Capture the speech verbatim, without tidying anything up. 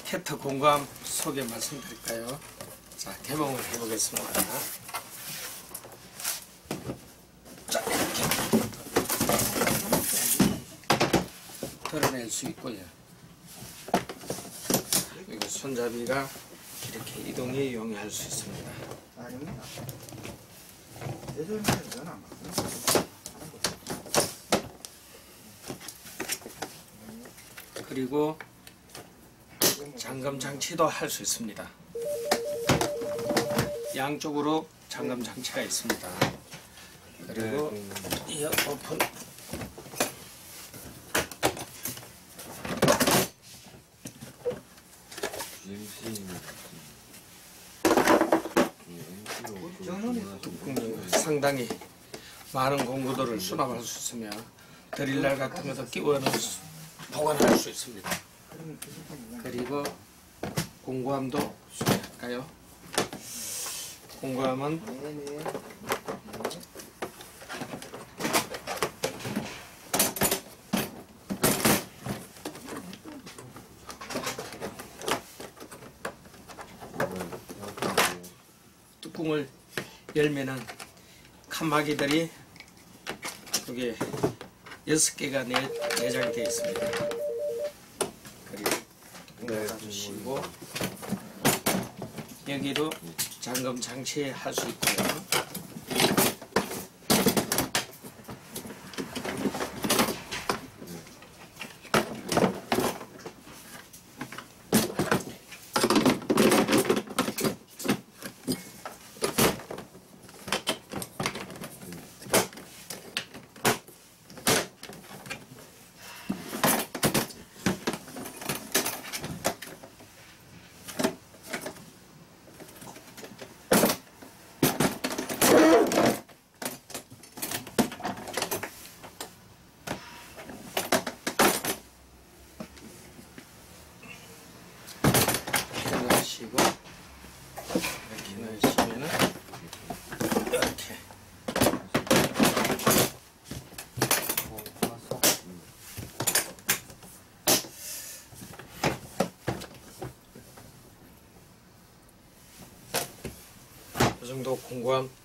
캐터 공구함 소개 말씀드릴까요? 자, 개봉을 해보겠습니다. 자, 이렇게 덜어낼 수 있고요. 그리고 손잡이가 이렇게 이동이 용이할 수 있습니다. 그리고 잠금 장치도 할 수 있습니다. 양쪽으로 잠금 장치가 있습니다. 그리고 이 오픈 뚜껑이 상당히 많은 공구들을 수납할 수 있으며 드릴날 같은 것도 끼워 보관할 수 있습니다. 그리고 공구함도 소개할까요? 공구함은 뚜껑을 열면은 칸막이들이 그게 여섯 개가 내장되어 있습니다. 그리고 뚜껑 닫아주시고 여기도 잠금 장치 할 수 있고요. 넣으시고 이렇게 넣으시면은 이렇게 이 정도 공구함